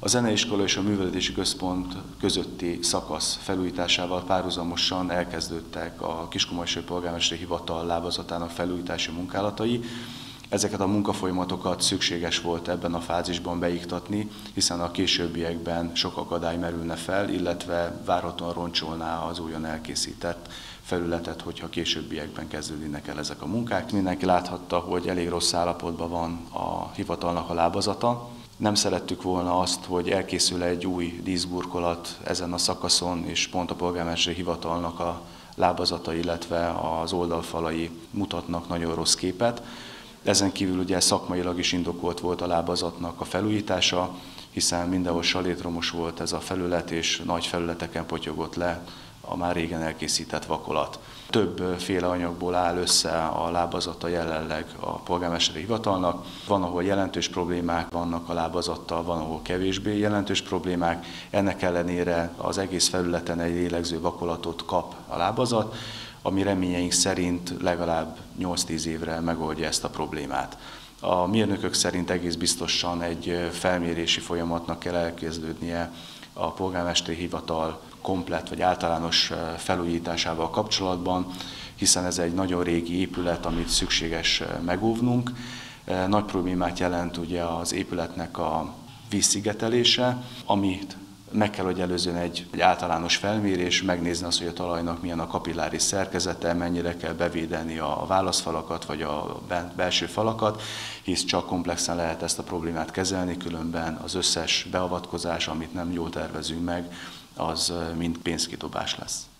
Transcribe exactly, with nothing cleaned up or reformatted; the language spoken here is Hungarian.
A zeneiskola és a művelődési központ közötti szakasz felújításával párhuzamosan elkezdődtek a Kiskunmaldisai Polgármesteri Hivatal lábazatának felújítási munkálatai. Ezeket a munkafolyamatokat szükséges volt ebben a fázisban beiktatni, hiszen a későbbiekben sok akadály merülne fel, illetve várhatóan roncsolná az újon elkészített felületet, hogyha későbbiekben kezdődnek el ezek a munkák. Mindenki láthatta, hogy elég rossz állapotban van a hivatalnak a lábazata. Nem szerettük volna azt, hogy elkészül egy új díszburkolat ezen a szakaszon, és pont a polgármesteri hivatalnak a lábazata, illetve az oldalfalai mutatnak nagyon rossz képet. Ezen kívül ugye szakmailag is indokolt volt a lábazatnak a felújítása, hiszen mindenhol salétromos volt ez a felület, és nagy felületeken potyogott le a már régen elkészített vakolat. Többféle anyagból áll össze a lábazata jelenleg a polgármesteri hivatalnak. Van, ahol jelentős problémák vannak a lábazattal, van, ahol kevésbé jelentős problémák. Ennek ellenére az egész felületen egy lélegző vakolatot kap a lábazat, ami reményeink szerint legalább nyolc-tíz évre megoldja ezt a problémát. A mérnökök szerint egész biztosan egy felmérési folyamatnak kell elkezdődnie a polgármesteri hivatal komplett vagy általános felújításával kapcsolatban, hiszen ez egy nagyon régi épület, amit szükséges megóvnunk. Nagy problémát jelent ugye az épületnek a vízszigetelése, amit meg kell, hogy előzön egy, egy általános felmérés, megnézni azt, hogy a talajnak milyen a kapilláris szerkezete, mennyire kell bevédeni a válaszfalakat vagy a belső falakat, hisz csak komplexen lehet ezt a problémát kezelni, különben az összes beavatkozás, amit nem jól tervezünk meg, az mind pénzkidobás lesz.